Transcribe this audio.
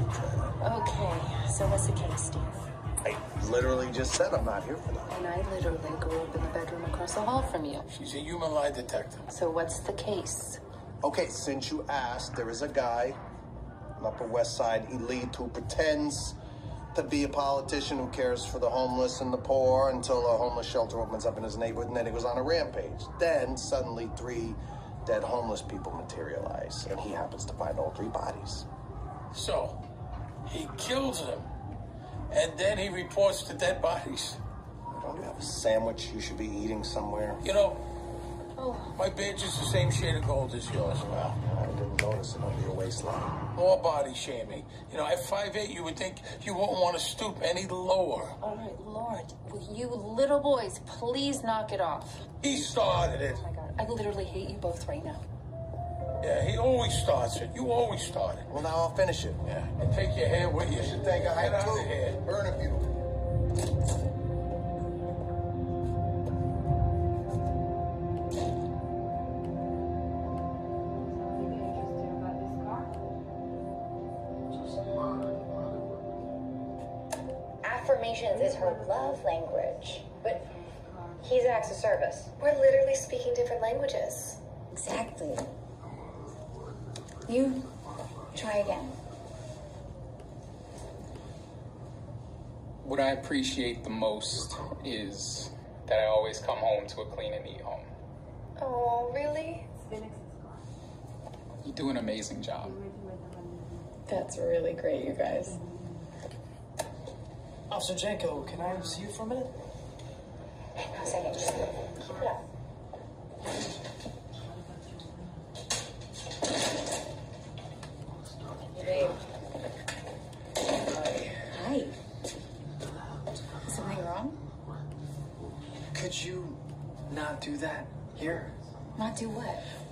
Okay, so what's the case, dear? I literally just said I'm not here for that. And I literally grew up in the bedroom across the hall from you. She's a human lie detector. So what's the case? Okay, since you asked, there is a guy on Upper West Side elite who pretends to be a politician who cares for the homeless and the poor until a homeless shelter opens up in his neighborhood, and then he goes on a rampage. Then suddenly 3 dead homeless people materialize, and he happens to find all 3 bodies. So, he kills them, and then he reports the dead bodies. Don't you have a sandwich you should be eating somewhere? You know, my badge is the same shade of gold as yours, pal. I didn't notice it under your waistline. More body shaming. You know, at 5'8", you would think you won't want to stoop any lower. All right, Lord, will you little boys please knock it off? He started it. Oh my God, I literally hate you both right now. Yeah, he always starts it. You always start it. Well, now I'll finish it. Yeah, and take your hair with you. You should think I Get had out to. of here. Burn a few. Affirmations is her love language, but he's acts of service. We're literally speaking different languages. Exactly. You try again. What I appreciate the most is that I always come home to a clean and neat home. Oh, really? You do an amazing job. That's really great, you guys. Officer Janko, can I see you for a minute? Hang on a second, just keep it up. Hey, babe. Hi. Is something wrong? Could you not do that here? Not do what?